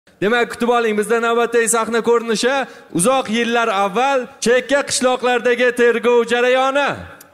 Demak, kutib oling, bizda navbatdagi sahna ko'rinishi uzoq yillar avval chekka qishloqlardagi tergov jarayoni.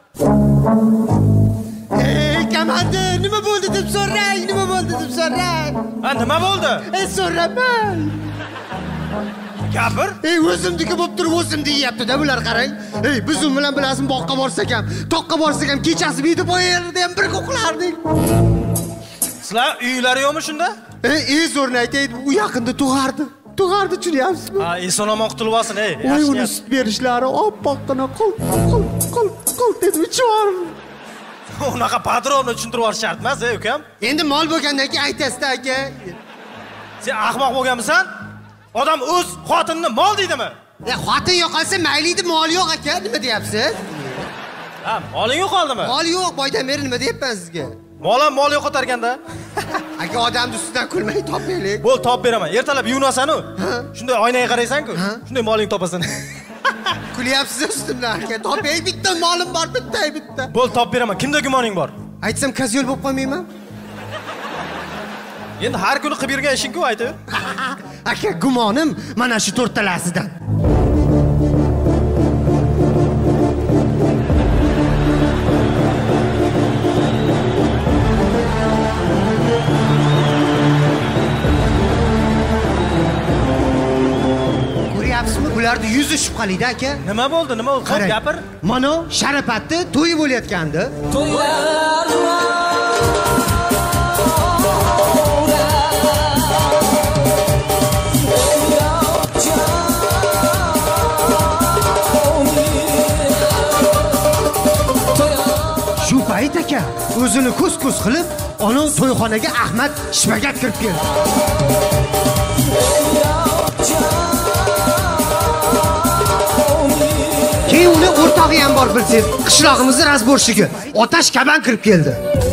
Komandir, nima bo'ldi deb so'rang, nima bo'ldi deb so'rang. Ha, nima bo'ldi? So'raman. Gapir. O'zimniki bo'lib turib o'zim deyapti-da, bular qarang. Biz u bilan bilasizmi, boqqa borsak ham, toqqa borsak ham kechasi yetib qo'yardi ham birga uxlardik. Sizlar uylari yo'qmi shunda? Zo'rni aytaydi, u yaqinda tug'ardi. Tug'ardi, tushunyapsizmi? Ha, eson-omon qutulib olsin, Voy, uni sut berishlari oppoqqina qil deb ichib. Unaqa podrobno tushuntirib olish shart emas, ukam. Endi mol bo'lgandan keyin aytasiz, aka. Sen ahmoq bo'lganmisan? Odam o'z xotinini mol deydimi? Xotin yo'qolsa mayli edi, mol yo'q aka, nima deyapsiz? Ha, moling yo'qoldimi? Mol yo'q, boydan beri nima deyapman sizga? Mol yo'qotarganda. Aka, odamni ustidan kulmay topaylik. Bo'l, top beraman. Ertalab yuvinasan-ku. Shunday oynaga qaraysan-ku. Shunday moling topasan. Kulyapsiz ustimdan aka. Topay, bitta molim bor, bitta. Bo'l, top beraman. Kimda gumoning bor? Aytsam kazyol bo'lib qolmayman? Endi har kuni qilib yurgan ishing-ku, aytib. Aka, gumonim mana shu to'rtalasidan. Ko'ryapsizmi, bularning yuzi shubhali-da aka. Nima bo'ldi? Xo'p, gapir. Mana Sharapatni to'yi bo'layotgandi. To'ylar Shu payt aka o'zini ko'z qilib, ona to'yxonaga Ahmad Shpagat kirib keldi. Keyin uni o'rtog'i ham bor bilsangiz, qishlog'imizning razborshiga Otash Kaban kirib keldi.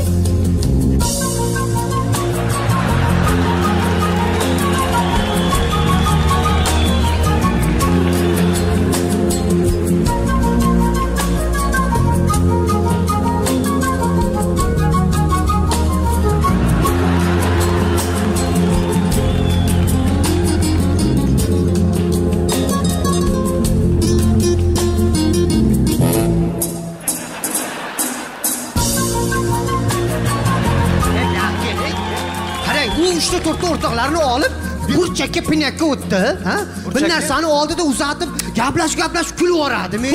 O'rtoqlarni olib, burchakka pinyakka o'tdi, ha? Bir narsani oldida uzatib, gaplashib kulib o'radimi?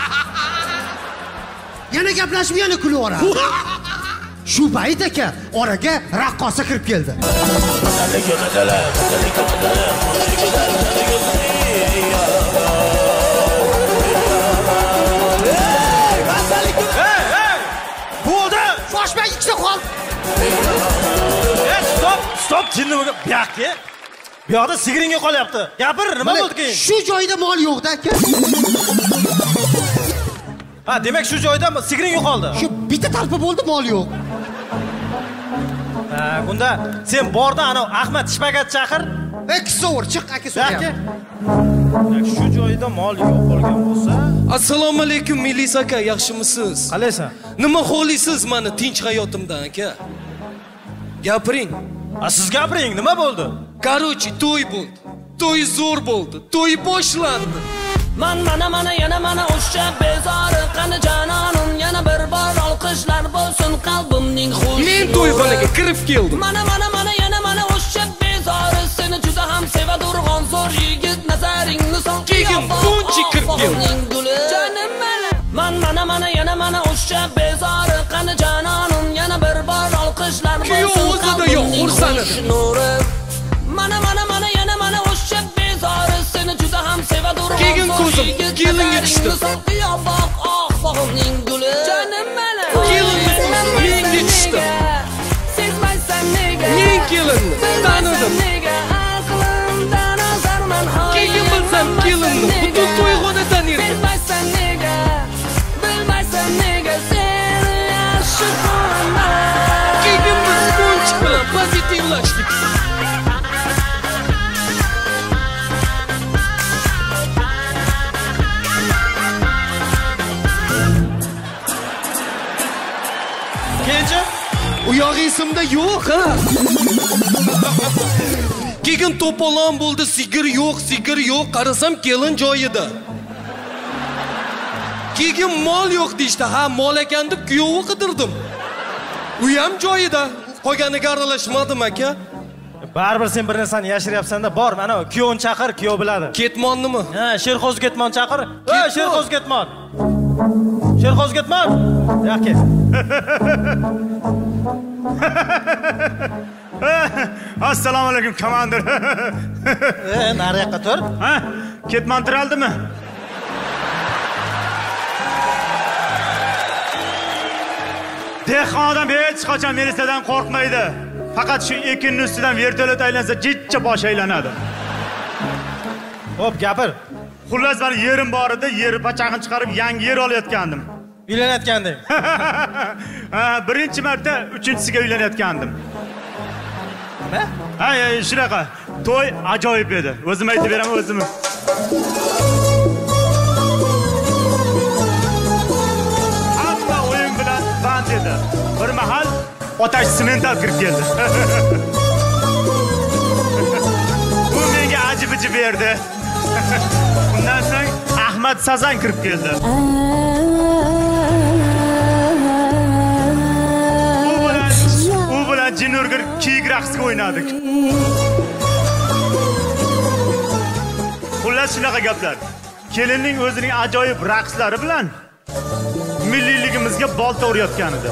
Yana gaplashib, yana kulib o'radi. Shu payt aka oraga raqqosa kirib keldi. Bo'ldi! Shoshmay ikkita qol. Stop, jinni bo'lgan. Bu yoqda sigiringa qolyapti. Gapir, nima bo'ldi keyin? Shu joyda mol yo'q-da aka. Ha, demak shu joyda sigiring yo'qoldi. Shu bitta talpa bo'ldi, mol yo'q. Ha, bunda sen borda ana Ahmad Shpagat chaqir. Kisovur, chiq aka so'rayapti. Shu joyda mol yo'q bo'lgan bo'lsa, Assalomu alaykum Milis aka, yaxshimisiz? Qalaysan? Nima xohlaysiz meni tinch hayotimdan aka? Gapiring. Siz gapiring, nima bo'ldi? Qarochi, to'y bo'ldi. To'y zo'r bo'ldi. To'y boshlandi. mana yana mana o'sha bezori qani janonim yana bir bor olqishlar bo'lsin qalbimning xushi. Men to'yxonaga kirib keldim. Mana yana mana o'sha bezori seni juda ham sevadurg'on zo'r yigit nazaringni son Keyin bunchi kirib keldim. Jonim mana yana mana o'sha bezori qani janonim yana bir bor olqishlar bo'lsin qalbimning xushi nuri. Mana yana mana o'sha bezori seni juda ham sevadurg'on Keyin ko'zim kelinga tushdi. Bog'imning guli jonim mana Kelinga tushdi. Sezmaysan nega Men kelinni tanidim. Aqlimdan ozarman Keyin bilsam kelinni butun to'yxona tanirdi. Bilmaysan nega seni yaxshi ko'raman. Keyin biz Gonchik bilan pozitivlashdik. Keyinchi? U yog'i esimda yo'q, ha. Keyin to'polon bo'ldi, sigir yo'q, qarasam kelin joyida. Keyin mol yo'q deydi. Ha, mol ekan deb kuyovi qidirdim. U ham joyida. Qolganiga aralashmadim aka. Baribir sen bir narsani yashiryapsan-da, bor, mana kuyovni chaqir, kuyov biladi. Ketmonnimi? Ha, Sherxo'z Ketmon chaqir. Sherxo'z Ketmon. Sherxo'z Ketmon. Yo'q. Assalomu alaykum komandir. Nariyoqqa tur. Ha, Ketmon tiraldimi? Dehqon odam hech qachon militsiyadan qo'rqmaydi. Faqat shu ekinning ustidan vertolyot aylansa, jidcha bosh aylanadi. Xo'p, gapir. Xullas, men yerim bor edi, yer pachag'ini chiqarib yangi yer olayotgandim. Uylanayotganding. Ha, birinchi marta uchinchisiga uylanayotgandim. Nima? Ha, shunaqa. To'y ajoyib edi. O'zim aytib beraman, o'zim. Hamma o'yin bilan band edi. Bir mahal otash semental kirib keldi. Bu menga ajib-ajib berdi. Undan so'ng Ahmad Sazan kirib keldi. U bilan Jinurgir kiyik raqsiga o'ynadik. Xullas shunaqa gaplar. Kelinning o'zining ajoyib raqslari bilan milliyligimizga bolta urayotgan edi.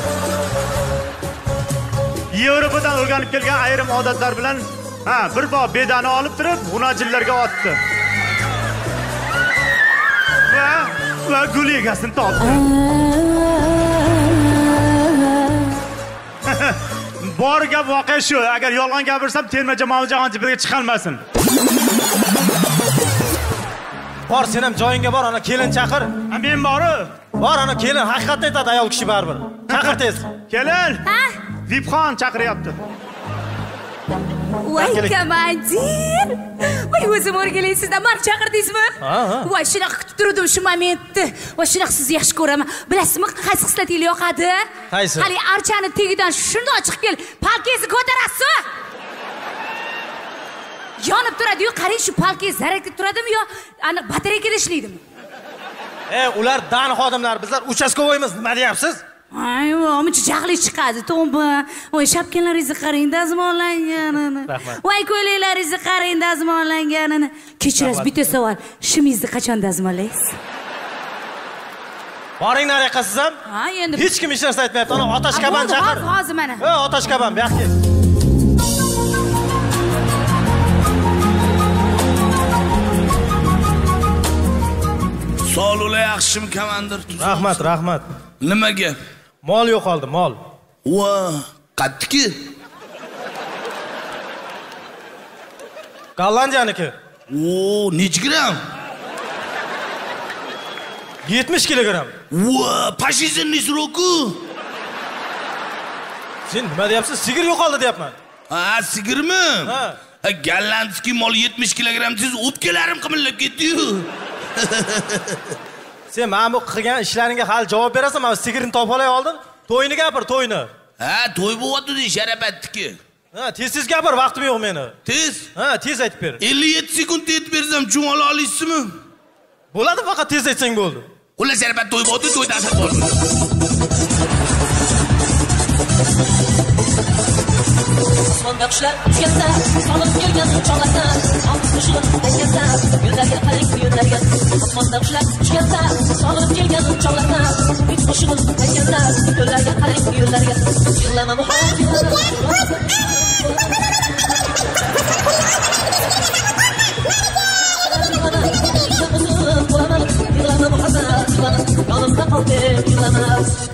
Yevropadan o'rganib kelgan ayrim odatlar bilan bir bor bedani olib turib, g'unajillarga otdi. Va gul egasini topdi. Bor gap voqea shu. Agar yolg'on gapirsam, terma jamoa jahon chipiga chiqolmasin. Bor, sen ham joyingga bor, ana kelin chaqir. Men bor-ku. Bor, ana kelin haqiqatni aytadi ayol kishi baribir. Chaqir tez. Kelin. Vipxon chaqiryapti. Voy komandir. Voy o'zim o'rgalaysizda, men chaqirdingizmi? Voy shunaqa kutib turdim shu momentni. Voy shunaqa sizni yaxshi ko'raman. Bilasizmi, qaysi xislatingiz yoqadi? Qaysi? Hali archani tegidan shundoq chiqib kel, palkangizni ko'tarasiz. Yonib turadi-yu, qarang shu palkangiz zaryadga turadimi yo aniq batareykada ishlaydimi? Ular dan xodimlar, bizlar uchastkovoymiz, nima deyapsiz? Ay, muncha jahli chiqadi, to'mba. Voy shapkalaringizni qarang, dazmollanganini. Voy ko'ylaklaringizni qarang, dazmollanganini. Kechirasiz, bitta savol. Shimingizni qachon dazmollaysiz? Boring nariyoqqa siz ham? Ha, endi hech kim hech narsa aytmayapti. Ana otash kaban chaqir. Hozir mana. Otash kaban, bu yoqqa. Sog'lik yaxshimi komandir? Rahmat. Nimaga? Mol yo'qoldi, mol. Va, qatdiki? Gollandiyaniki. O, necha gram? 70 kilogram. Va, pashizmni sroku. Sen nima deyapsiz? Sigir yo'qoldi deyapman. Ha, sigirmi? Ha. Gollandskiy mol 70 kilogram siz o'pkalarim qimillab ketdi-yu. Sen men bu qilgan ishlaringga hali javob berasan, men sigirni topib olay oldin. To'yini gapir, to'yini. Ha, to'y bo'lyapti, Sharapatniki. Ha, tez gapir, vaqtim yo'q meni. Tez? Ha, tez aytib ber. 57 sekund aytib bersam, jumala olaysizmi? Bo'ladi, faqat tez aytsang bo'ldi. Xullas, Sharapat to'y bo'ldi, to'ydan asar bo'ldi. Osmonda qushlar uchganda, solib kelgan chog'larda, qo'shiq aytganda, yo'llarga qarang, yo'llarga. Osmonda qushlar uchganda, solib kelgan chog'larda, qo'shiq aytganda, yo'llarga qarang, yo'llarga. Yig'lama muhabbat. Yolumda qoldi, yig'lama.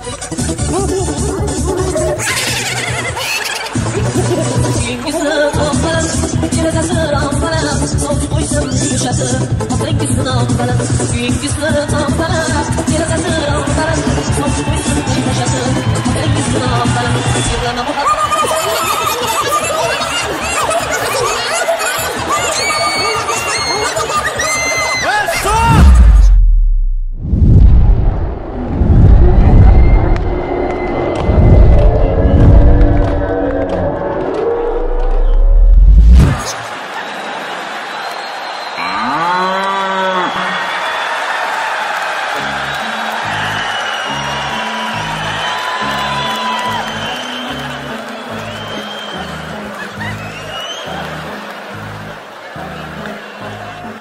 Kuyingizni oqbalam, kelagasi oqbalam, so'z qo'ysam yumshatib, otanggizni oqbalam. Kuyingizni oqbalam, kelagasi oqbalam, so'z qo'ysam yumshatib, otanggizni oqbalam. Yig'lama muhabbat.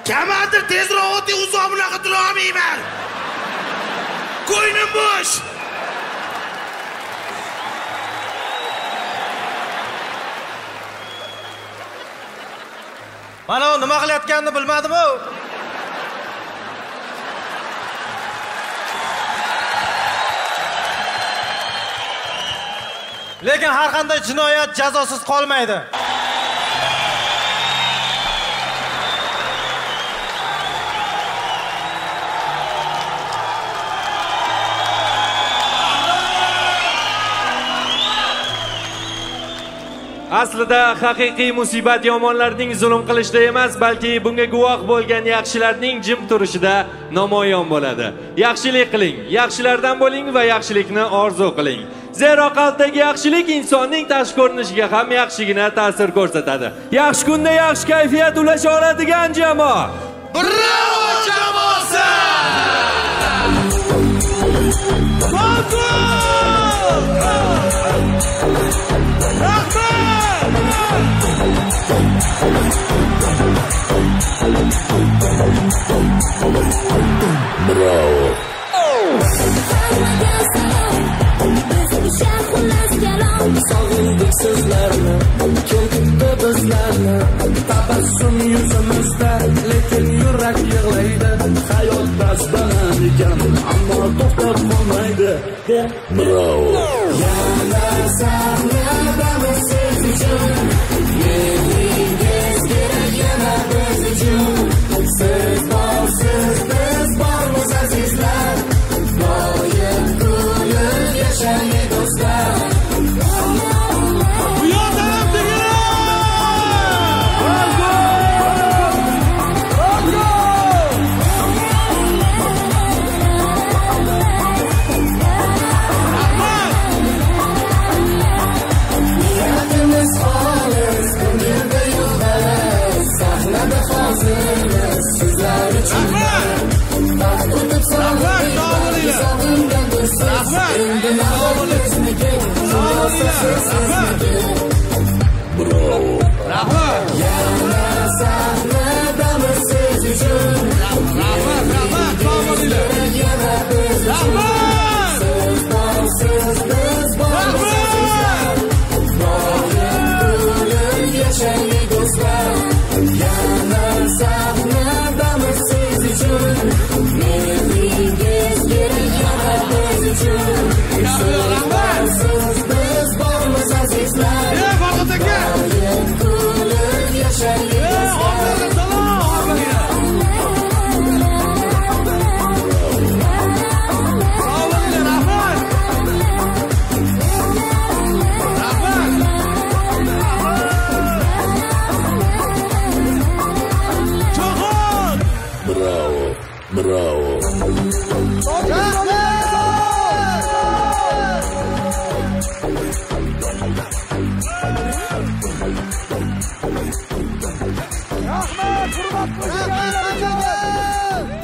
Komandir tezroq o'ting, uzoq bunaqa tura olmayman. Ko'nglim bo'sh. Mana u nima qilayotganini bilmadim-ku. Lekin har qanday jinoyat jazosiz qolmaydi. Aslida haqiqiy musibat yomonlarning zulm qilishda emas, balki bunga guvoh bo'lgan yaxshilarning jim turishida namoyon bo'ladi. Yaxshilik qiling, yaxshilardan bo'ling va yaxshilikni orzu qiling. Zero qalbdagi yaxshilik insonning tashqi ko'rinishiga ham yaxshigina ta'sir ko'rsatadi. Yaxshi kunda yaxshi kayfiyat ulasha oladigan jamoa. Bravo jamoasi! Bravo. Sog'indik sizlarni, keltirdi bizlarni. Tabassum yuzimizda, lekin yurak yig'laydi. Hayot bas-baland ekan, ammo to'xtab qolmaydi. Bravo. Yana sahnadan siz uchun, yeringiz kerak yana biz uchun. Siz borsiz, biz bormiz azizlar. Doim kulib yashang do'stlar. Sizlar uchun